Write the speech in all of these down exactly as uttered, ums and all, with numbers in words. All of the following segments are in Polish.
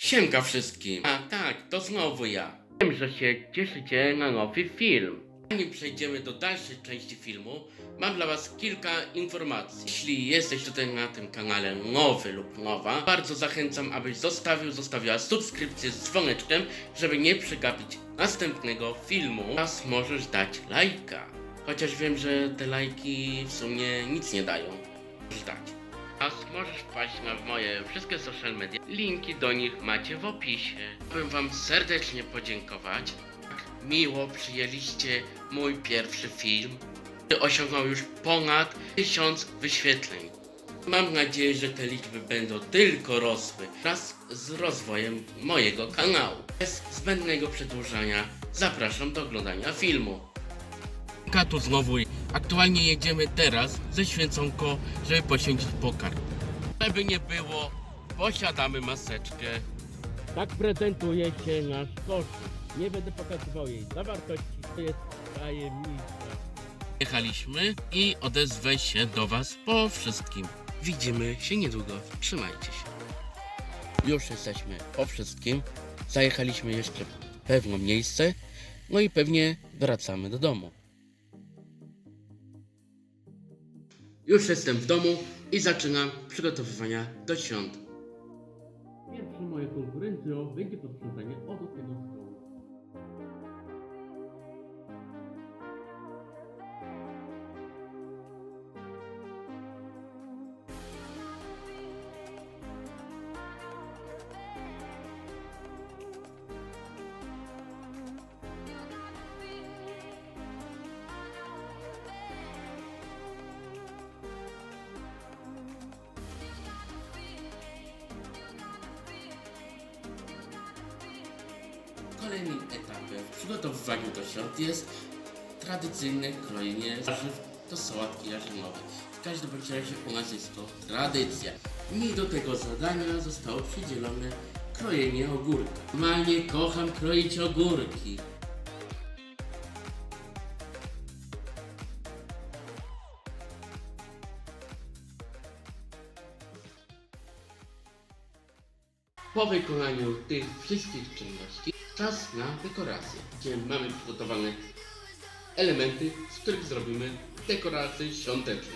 Siemka wszystkim. A tak, to znowu ja. Wiem, że się cieszycie na nowy film. Zanim przejdziemy do dalszej części filmu, mam dla was kilka informacji. Jeśli jesteś tutaj na tym kanale nowy lub nowa, bardzo zachęcam, abyś zostawił, zostawiła subskrypcję z dzwoneczkiem, żeby nie przegapić następnego filmu. Teraz możesz dać lajka. Chociaż wiem, że te lajki w sumie nic nie dają. Możesz dać. A możesz wpaść na moje wszystkie social media. Linki do nich macie w opisie. Chciałbym wam serdecznie podziękować. Tak miło przyjęliście mój pierwszy film. Osiągnął już ponad tysiąc wyświetleń. Mam nadzieję, że te liczby będą tylko rosły wraz z rozwojem mojego kanału. Bez zbędnego przedłużania zapraszam do oglądania filmu. Tu znowu. Aktualnie jedziemy teraz ze Święconko, żeby poświęcić pokarm. Żeby nie było, posiadamy maseczkę. Tak prezentuje się nasz koszyk. Nie będę pokazywał jej zawartości, to jest tajemnica. Jechaliśmy i odezwę się do was po wszystkim. Widzimy się niedługo, trzymajcie się. Już jesteśmy po wszystkim. Zajechaliśmy jeszcze w pewne miejsce, no i pewnie wracamy do domu. Już jestem w domu i zaczynam przygotowywania do świąt. Pierwszą moją konkurencją będzie posprzątanie od tego stołu. Kolejnym etapem w przygotowywaniu do świąt jest tradycyjne krojenie warzyw do sałatki jarzynowej. W każdym bądź razie u nas jest to tradycja. Mi do tego zadania zostało przydzielone krojenie ogórka. Normalnie kocham kroić ogórki. Po wykonaniu tych wszystkich czynności czas na dekorację, gdzie mamy przygotowane elementy, z których zrobimy dekoracje świąteczne.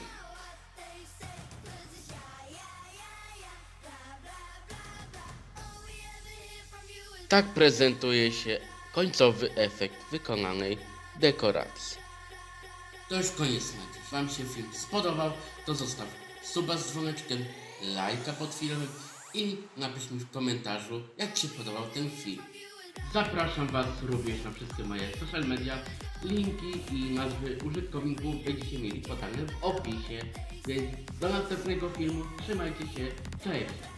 Tak prezentuje się końcowy efekt wykonanej dekoracji. To już koniec mety. Wam się film spodobał, to zostaw suba z dzwoneczkiem, lajka pod filmem i napisz mi w komentarzu, jak Ci się podobał ten film. Zapraszam Was również na wszystkie moje social media. Linki i nazwy użytkowników będziecie mieli podane w opisie. Więc do następnego filmu. Trzymajcie się. Cześć!